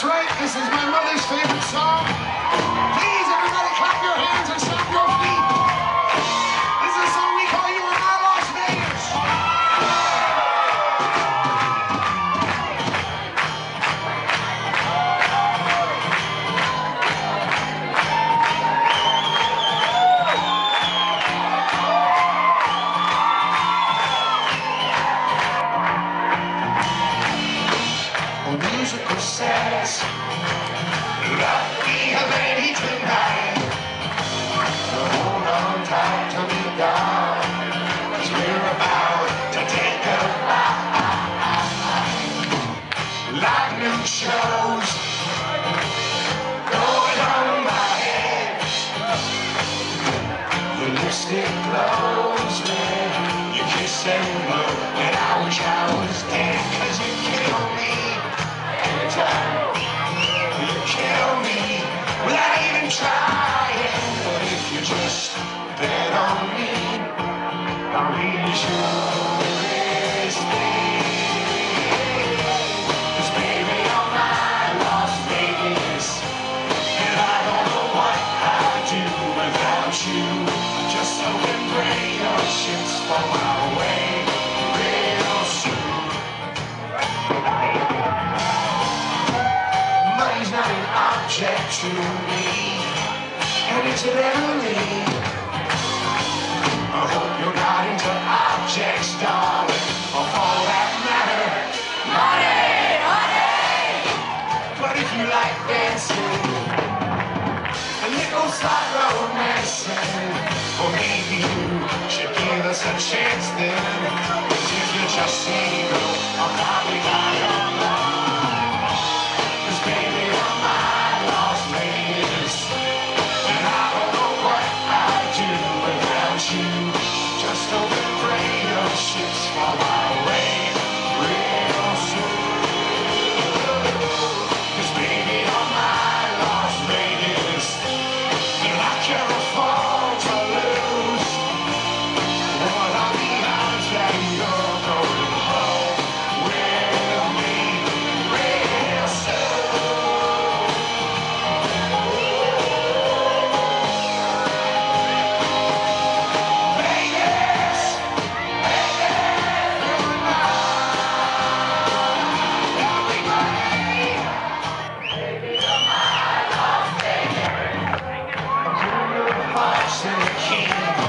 right, this is my mother's favorite song. Please, everybody, clap your hands and stomp your feet. This is a song we call You and I, Las Vegas. Musical says that we have ready tonight. So hold on tight to me, God, 'cause we're about to take a ride. Lightning shows going on my head. Your lipstick glows red. You kiss and blow, and I wish I was dead, 'cause you kill me. You kill me without even trying. But if you just bet on me, I'll really sure this thing. 'Cause baby, you're my Las Vegas, and I don't know what I'd do without you. Just hope and pray your ships fall my way real soon. Money's not an object to me, and incidentally, I hope you're not into objects, darling, or for that matter, money, honey. But if you like dancing, a nickel slot romancing, or maybe you should give us a chance then. 'Cause if you're just single, I'll probably die alone. Baby, you're my Las Vegas, and I don't know what I'd do without you. Just hope and pray your ships fall my way real soon. 'Cause baby, you're my Las Vegas, and I can't afford to lose. What are the odds that you're going home with me real soon? King.